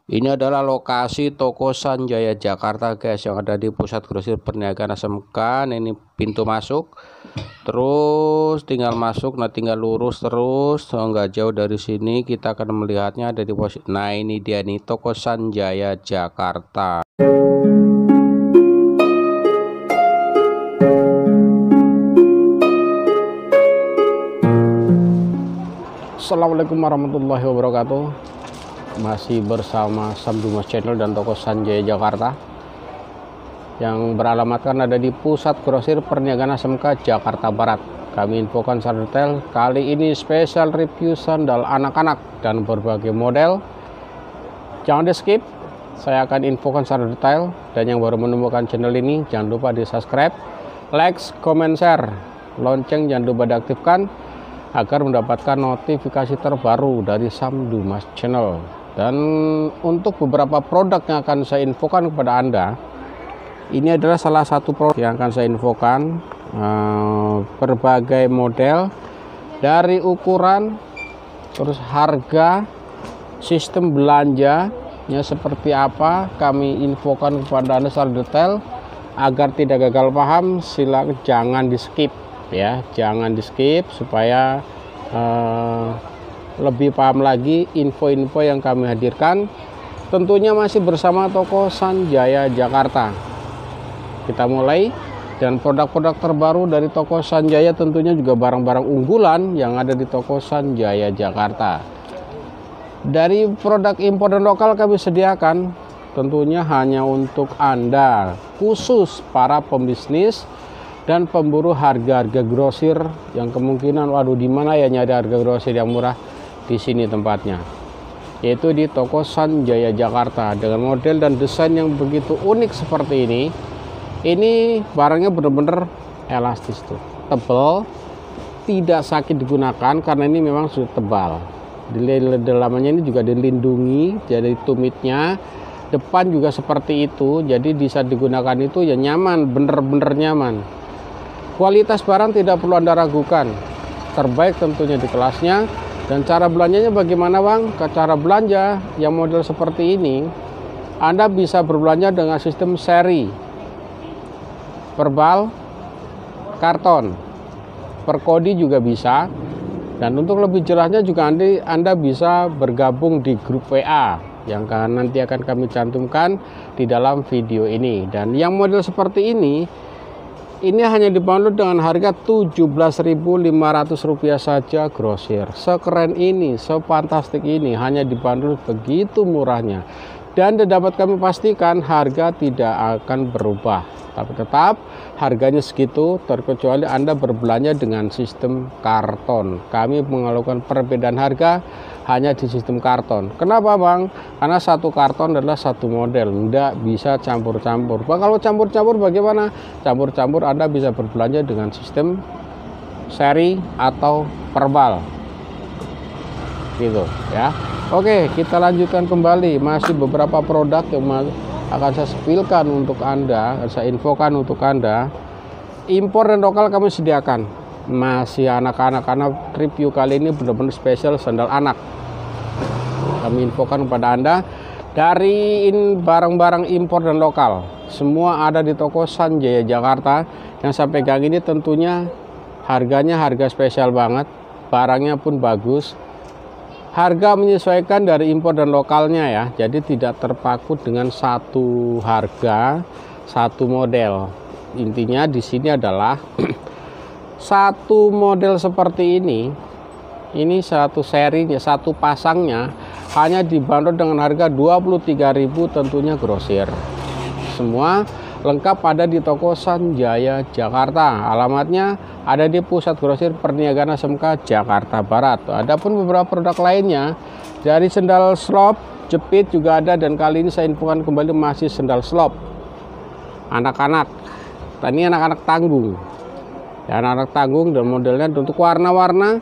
Ini adalah lokasi toko Sanjaya Jakarta guys, yang ada di pusat grosir perniagaan SMK. Ini pintu masuk, terus tinggal masuk, tinggal lurus terus, nggak jauh dari sini kita akan melihatnya ada di posisi. Nah ini dia nih toko Sanjaya Jakarta. Assalamualaikum warahmatullahi wabarakatuh. Masih bersama Sam Dumas Channel dan toko Sanjaya Jakarta yang beralamatkan ada di pusat grosir perniagaan SMK Jakarta Barat. Kami infokan secara detail. Kali ini spesial review sandal anak-anak dan berbagai model. Jangan di skip, saya akan infokan secara detail. Dan yang baru menemukan channel ini jangan lupa di subscribe, like, comment, share, lonceng jangan lupa diaktifkan agar mendapatkan notifikasi terbaru dari Sam Dumas Channel. Dan untuk beberapa produk yang akan saya infokan kepada Anda, ini adalah salah satu produk yang akan saya infokan. Berbagai model, dari ukuran, terus harga, sistem belanjanya seperti apa, kami infokan kepada Anda secara detail. Agar tidak gagal paham, silakan jangan di skip ya, jangan di skip supaya lebih paham lagi info-info yang kami hadirkan. Tentunya masih bersama toko Sanjaya Jakarta. Kita mulai, dan produk-produk terbaru dari toko Sanjaya tentunya juga barang-barang unggulan yang ada di toko Sanjaya Jakarta. Dari produk impor dan lokal kami sediakan tentunya hanya untuk Anda, khusus para pembisnis dan pemburu harga-harga grosir yang kemungkinan waduh di mana ya nyari harga grosir yang murah. Di sini tempatnya, yaitu di toko Sanjaya Jakarta, dengan model dan desain yang begitu unik seperti ini. Ini barangnya benar-benar elastis tuh, tebal, tidak sakit digunakan karena ini memang sudah tebal. Di dalamnya ini juga dilindungi, jadi tumitnya depan juga seperti itu, jadi bisa digunakan itu ya nyaman, bener-bener nyaman. Kualitas barang tidak perlu Anda ragukan, terbaik tentunya di kelasnya. Dan cara belanjanya bagaimana Bang? Cara belanja yang model seperti ini, Anda bisa berbelanja dengan sistem seri, verbal, karton, per kode juga bisa. Dan untuk lebih jelasnya juga Anda bisa bergabung di grup WA yang nanti akan kami cantumkan di dalam video ini. Dan yang model seperti ini hanya dibanderol dengan harga Rp17.500 saja grosir. Sekeren ini, sefantastik ini, hanya dibanderol begitu murahnya. Dan dapat kami pastikan harga tidak akan berubah, tapi tetap harganya segitu, terkecuali Anda berbelanja dengan sistem karton. Kami melakukan perbedaan harga hanya di sistem karton. Kenapa Bang? Karena satu karton adalah satu model, tidak bisa campur-campur. Bang, kalau campur-campur bagaimana? Campur-campur Anda bisa berbelanja dengan sistem seri atau verbal, gitu ya. Oke, kita lanjutkan kembali. Masih beberapa produk yang akan saya spilkan untuk Anda, saya infokan untuk Anda. Impor dan lokal kami sediakan. Masih anak-anak, karena review kali ini benar-benar spesial sandal anak. Kami infokan kepada Anda dari barang-barang impor dan lokal. Semua ada di toko Sanjaya Jakarta. Yang saya pegang ini tentunya harganya harga spesial banget. Barangnya pun bagus. Harga menyesuaikan dari impor dan lokalnya ya. Jadi tidak terpaku dengan satu harga, satu model. Intinya di sini adalah satu model seperti ini satu serinya, satu pasangnya hanya dibanderol dengan harga Rp23.000 tentunya grosir. Semua lengkap ada di toko Sanjaya Jakarta. Alamatnya ada di pusat grosir perniagaan SMK Jakarta Barat. Adapun beberapa produk lainnya, dari sendal slop, jepit juga ada, dan kali ini saya infokan kembali masih sendal slop anak-anak. Ini anak-anak tanggung. Ya, anak-anak tanggung, dan modelnya untuk warna-warna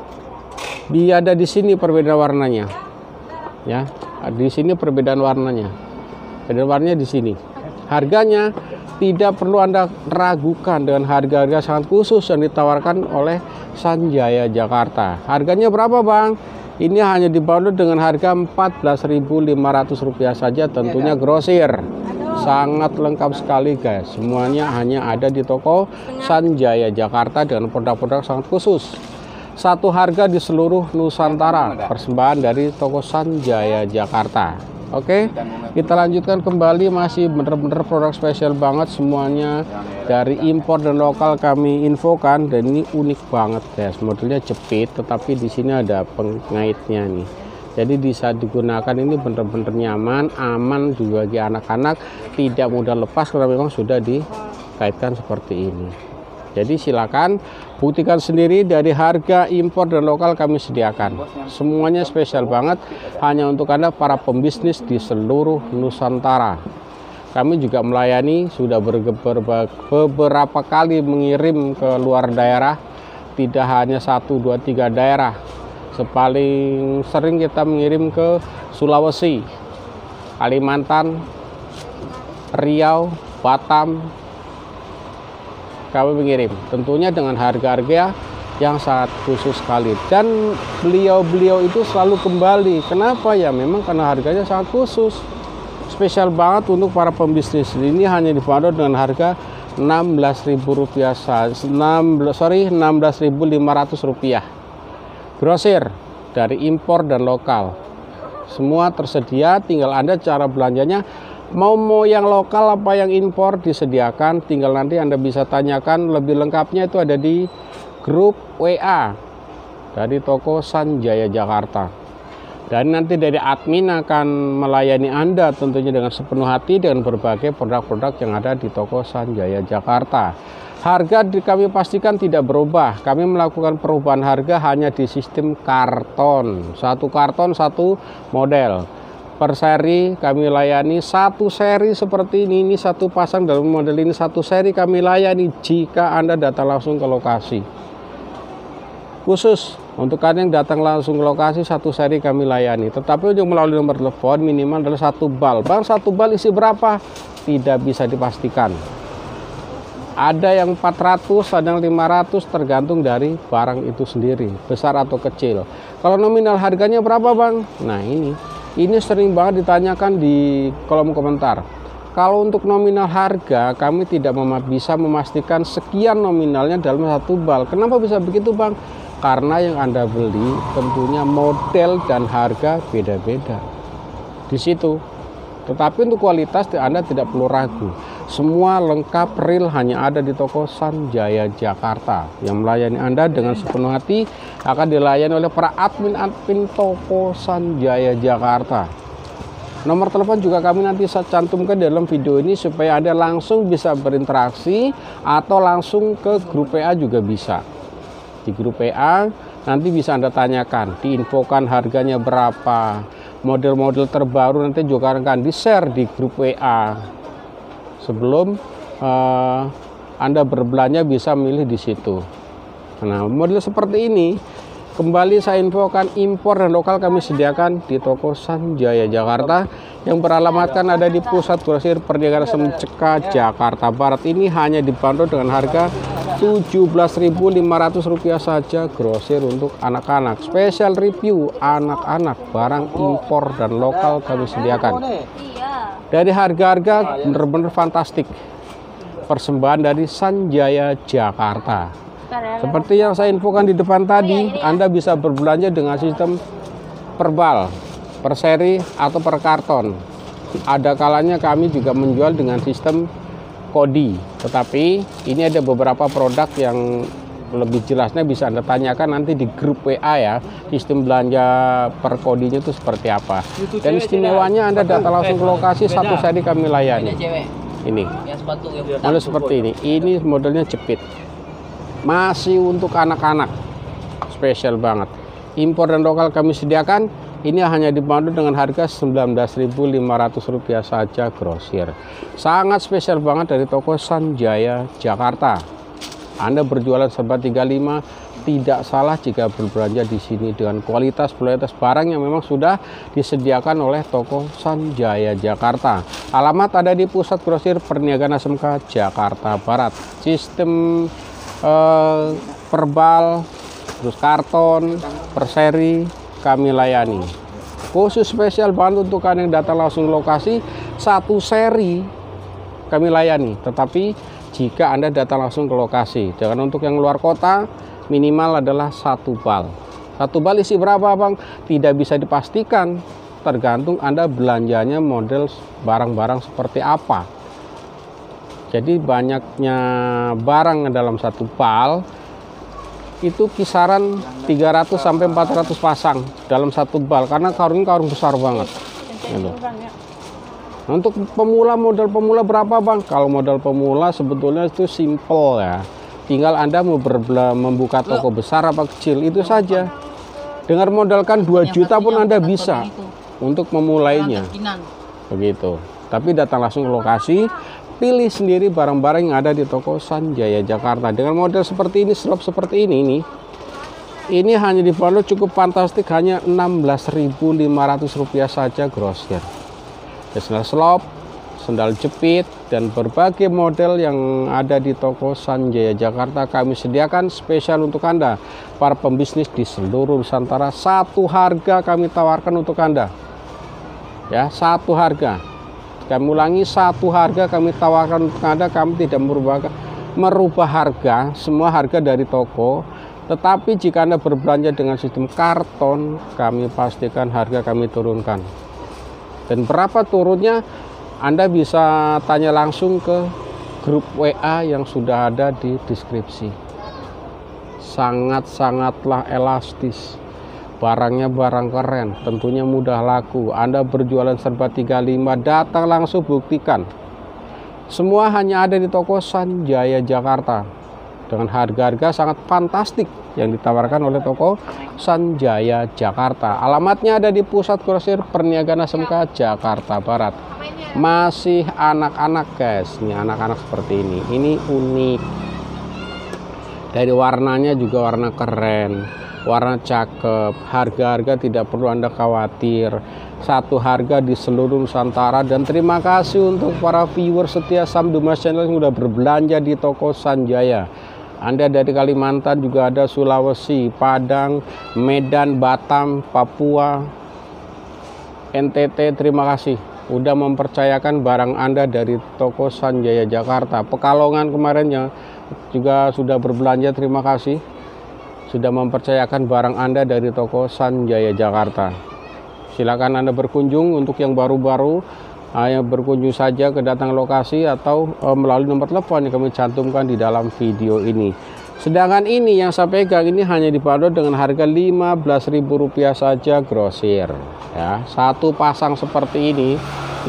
dia ada di sini perbedaan warnanya. Ya, di sini perbedaan warnanya. Perbedaan warnanya di sini. Harganya tidak perlu Anda ragukan dengan harga-harga sangat khusus yang ditawarkan oleh Sanjaya Jakarta. Harganya berapa Bang? Ini hanya dibanderol dengan harga Rp14.500 saja, tentunya grosir. Sangat lengkap sekali guys. Semuanya hanya ada di toko Sanjaya Jakarta dengan produk-produk sangat khusus. Satu harga di seluruh Nusantara. Persembahan dari toko Sanjaya Jakarta. Oke, kita lanjutkan kembali, masih bener-bener produk spesial banget, semuanya dari impor dan lokal kami infokan, dan ini unik banget guys. Modelnya jepit tetapi di sini ada pengaitnya nih. Jadi bisa digunakan, ini bener-bener nyaman, aman juga bagi anak-anak, tidak mudah lepas karena memang sudah dikaitkan seperti ini. Jadi silakan buktikan sendiri, dari harga impor dan lokal kami sediakan. Semuanya spesial banget, hanya untuk Anda para pembisnis di seluruh Nusantara. Kami juga melayani, sudah beberapa kali mengirim ke luar daerah, tidak hanya 1, 2, 3 daerah. Paling sering kita mengirim ke Sulawesi, Kalimantan, Riau, Batam. Kami mengirim tentunya dengan harga-harga yang sangat khusus sekali, dan beliau-beliau itu selalu kembali. Kenapa ya? Memang karena harganya sangat khusus, spesial banget untuk para pembisnis. Ini hanya dibanderol dengan harga Rp16.000 saja, Rp16.500 grosir dari impor dan lokal. Semua tersedia, tinggal Anda cara belanjanya mau yang lokal apa yang impor disediakan, tinggal nanti Anda bisa tanyakan lebih lengkapnya, itu ada di grup WA dari toko Sanjaya Jakarta, dan nanti dari admin akan melayani Anda tentunya dengan sepenuh hati dengan berbagai produk-produk yang ada di toko Sanjaya Jakarta. Harga kami pastikan tidak berubah, kami melakukan perubahan harga hanya di sistem karton, satu karton satu model. Per seri kami layani, satu seri seperti ini satu pasang dalam model ini, satu seri kami layani jika Anda datang langsung ke lokasi. Khusus untuk kalian yang datang langsung ke lokasi, satu seri kami layani. Tetapi untuk melalui nomor telepon minimal adalah 1 bal. Bang, 1 bal isi berapa? Tidak bisa dipastikan. Ada yang 400, ada yang 500, tergantung dari barang itu sendiri, besar atau kecil. Kalau nominal harganya berapa bang? Nah ini sering banget ditanyakan di kolom komentar. Kalau untuk nominal harga, kami tidak bisa memastikan sekian nominalnya dalam 1 bal. Kenapa bisa begitu bang? Karena yang Anda beli tentunya model dan harga beda-beda di situ. Tetapi untuk kualitas Anda tidak perlu ragu. Semua lengkap real hanya ada di toko Sanjaya Jakarta, yang melayani Anda dengan sepenuh hati, akan dilayani oleh para admin toko Sanjaya Jakarta. Nomor telepon juga kami nanti saya cantumkan dalam video ini supaya Anda langsung bisa berinteraksi, atau langsung ke grup WA juga bisa. Di grup WA nanti bisa Anda tanyakan, diinfokan harganya berapa, model-model terbaru nanti juga akan di-share di grup WA. Sebelum Anda berbelanja bisa milih di situ. Nah, model seperti ini kembali saya infokan, impor dan lokal kami sediakan di toko Sanjaya Jakarta yang beralamatkan ada di Pusat Grosir Perniagaan Semceka, Jakarta Barat. Ini hanya dibanderol dengan harga Rp17.500 saja, grosir untuk anak-anak. Spesial review anak-anak, barang impor dan lokal kami sediakan. Dari harga-harga benar-benar fantastik, persembahan dari Sanjaya Jakarta. Seperti yang saya infokan di depan tadi, Anda bisa berbelanja dengan sistem per bal, per seri, atau per karton. Ada kalanya kami juga menjual dengan sistem kodi. Tetapi ini ada beberapa produk yang lebih jelasnya bisa Anda tanyakan nanti di grup WA ya, sistem belanja per kodinya itu seperti apa. Dan istimewanya Anda datang langsung ke lokasi, satu seri kami layani. Ini model seperti ini modelnya jepit, masih untuk anak-anak, spesial banget. Impor dan lokal kami sediakan. Ini hanya dibanderol dengan harga Rp19.500 saja, grosir. Sangat spesial banget dari toko Sanjaya Jakarta. Anda berjualan serba 35, tidak salah jika berbelanja di sini dengan kualitas barang yang memang sudah disediakan oleh toko Sanjaya Jakarta. Alamat ada di Pusat Grosir Perniagaan SMK Jakarta Barat. Sistem perbal, terus karton, per seri, kami layani. Khusus spesial banget untuk kalian yang datang langsung lokasi, satu seri kami layani. Tetapi jika Anda datang langsung ke lokasi, jangan untuk yang luar kota, minimal adalah 1 bal. 1 bal isi berapa bang? Tidak bisa dipastikan, tergantung Anda belanjanya model barang-barang seperti apa. Jadi banyaknya barang dalam 1 bal itu kisaran 300 sampai 400 pasang dalam 1 bal, karena karungnya karung besar banget gitu. Untuk pemula, modal pemula berapa bang? Kalau modal pemula sebetulnya itu simple ya, tinggal Anda mau membuka toko besar apa kecil, itu saja. Dengan modalkan 2 juta pun Anda bisa untuk memulainya begitu. Tapi datang langsung ke lokasi, pilih sendiri barang-barang yang ada di toko Sanjaya Jakarta. Dengan model seperti ini, slop seperti ini hanya dibanderol cukup fantastik, hanya Rp16.500 saja grosir. Sandal slop, sandal jepit, dan berbagai model yang ada di toko Sanjaya Jakarta kami sediakan spesial untuk Anda, para pembisnis di seluruh Nusantara. Satu harga kami tawarkan untuk Anda, ya, satu harga. Kami ulangi, satu harga kami tawarkan untuk Anda. Kami tidak merubah harga, semua harga dari toko. Tetapi jika Anda berbelanja dengan sistem karton, kami pastikan harga kami turunkan. Dan berapa turunnya, Anda bisa tanya langsung ke grup WA yang sudah ada di deskripsi. Sangat-sangatlah elastis. Barangnya barang keren, tentunya mudah laku. Anda berjualan serba 35, datang langsung buktikan. Semua hanya ada di toko Sanjaya Jakarta dengan harga-harga sangat fantastik yang ditawarkan oleh toko Sanjaya Jakarta. Alamatnya ada di Pusat Grosir Perniagaan SMK Jakarta Barat. Masih anak-anak guys, ini anak-anak seperti ini unik. Dari warnanya juga warna keren, warna cakep, harga-harga tidak perlu Anda khawatir, satu harga di seluruh Nusantara. Dan terima kasih untuk para viewer setia Sam Dumas Channel yang sudah berbelanja di toko Sanjaya. Anda dari Kalimantan juga ada, Sulawesi, Padang, Medan, Batam, Papua, NTT, terima kasih udah mempercayakan barang Anda dari toko Sanjaya Jakarta. Pekalongan kemarinnya juga sudah berbelanja, terima kasih sudah mempercayakan barang Anda dari toko Sanjaya Jakarta. Silakan Anda berkunjung. Untuk yang baru-baru, berkunjung saja ke datang lokasi atau melalui nomor telepon yang kami cantumkan di dalam video ini. Sedangkan ini yang saya pegang ini hanya dibanderol dengan harga Rp15.000 saja grosir. Ya, satu pasang seperti ini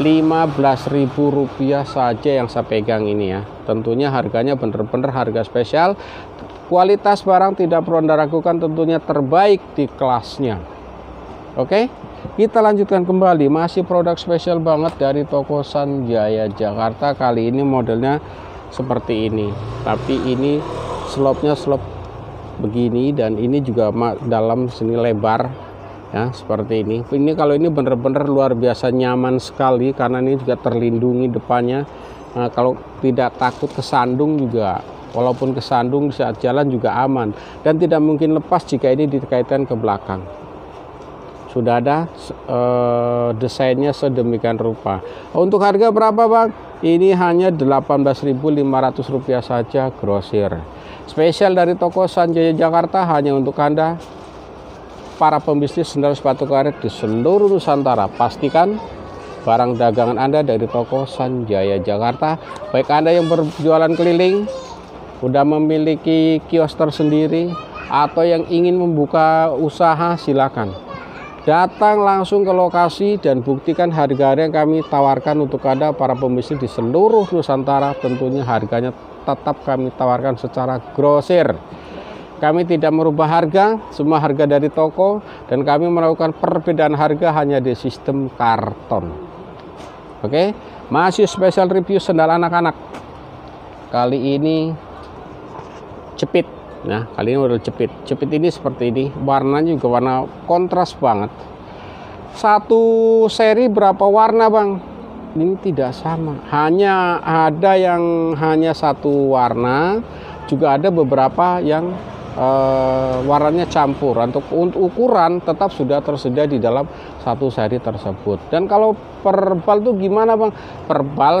Rp15.000 saja yang saya pegang ini ya. Tentunya harganya benar-benar harga spesial. Kualitas barang tidak perlu Anda ragukan, tentunya terbaik di kelasnya. Oke, kita lanjutkan kembali. Masih produk spesial banget dari toko Sanjaya Jakarta. Kali ini modelnya seperti ini, tapi ini slopnya slop begini, dan ini juga dalam sini lebar ya, seperti ini. Ini kalau ini benar-benar luar biasa nyaman sekali, karena ini juga terlindungi depannya. Nah, kalau tidak takut kesandung juga, walaupun kesandung saat jalan juga aman, dan tidak mungkin lepas jika ini dikaitkan ke belakang. Sudah ada desainnya sedemikian rupa. Untuk harga berapa bang? Ini hanya Rp18.500 saja grosir. Spesial dari toko Sanjaya Jakarta hanya untuk Anda, para pembisnis sandal sepatu karet di seluruh Nusantara. Pastikan barang dagangan Anda dari toko Sanjaya Jakarta. Baik Anda yang berjualan keliling, udah memiliki kios tersendiri, atau yang ingin membuka usaha, silakan datang langsung ke lokasi dan buktikan harga-harga yang kami tawarkan untuk Anda, para pembisnis di seluruh Nusantara. Tentunya harganya tetap kami tawarkan secara grosir. Kami tidak merubah harga, semua harga dari toko, dan kami melakukan perbedaan harga hanya di sistem karton. Oke, masih spesial review sandal anak-anak. Kali ini jepit. Nah, kali ini model jepit. Jepit ini seperti ini, warnanya juga warna kontras banget. Satu seri berapa warna bang? Ini tidak sama, hanya ada yang hanya satu warna, juga ada beberapa yang warnanya campur. Untuk ukuran tetap sudah tersedia di dalam satu seri tersebut. Dan kalau per bal itu gimana Bang? Per bal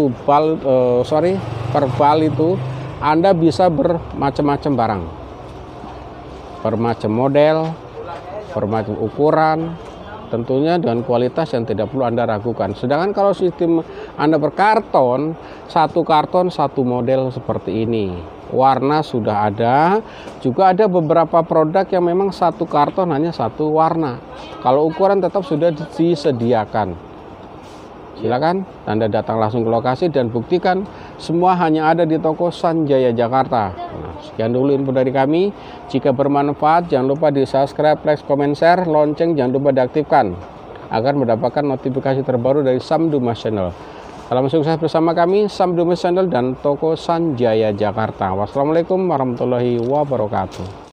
per bal itu Anda bisa bermacam-macam barang, bermacam model, bermacam ukuran, tentunya dengan kualitas yang tidak perlu Anda ragukan. Sedangkan kalau sistem Anda berkarton, satu karton satu model seperti ini, warna sudah ada. Juga ada beberapa produk yang memang satu karton hanya satu warna. Kalau ukuran tetap sudah disediakan. Silakan Anda datang langsung ke lokasi dan buktikan semua hanya ada di toko Sanjaya Jakarta. Nah, sekian dulu info dari kami. Jika bermanfaat jangan lupa di subscribe, like, comment, share, lonceng jangan lupa diaktifkan agar mendapatkan notifikasi terbaru dari Sam Dumas Channel. Salam sukses bersama kami, Sam Dumas Channel dan toko Sanjaya Jakarta. Wassalamualaikum warahmatullahi wabarakatuh.